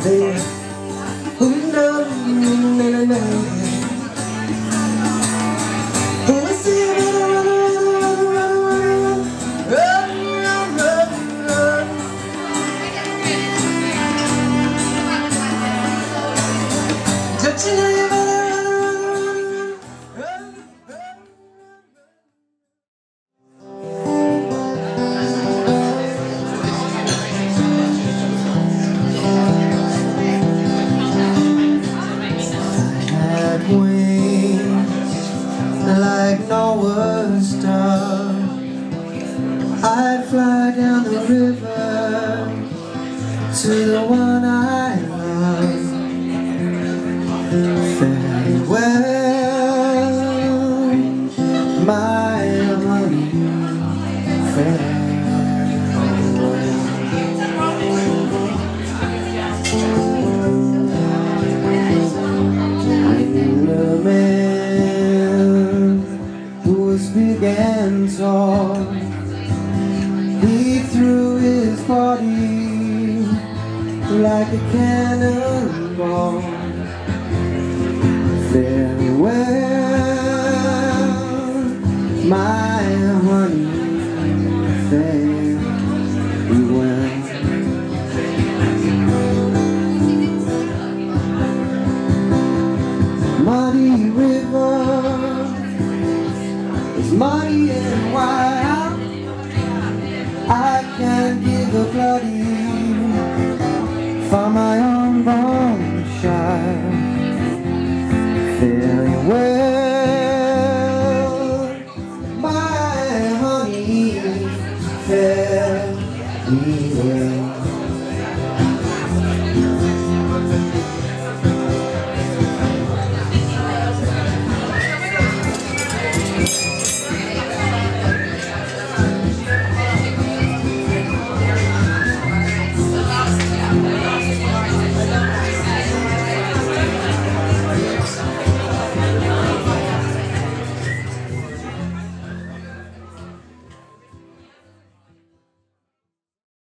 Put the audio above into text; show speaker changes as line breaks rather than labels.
Like Noah's star, I'd fly down the river to the one I love. Farewell, my honey, farewell. The man who was big and tall, he threw his body like a cannonball. Farewell, my honey, farewell. Muddy river is muddy and wild. I can't give a bloody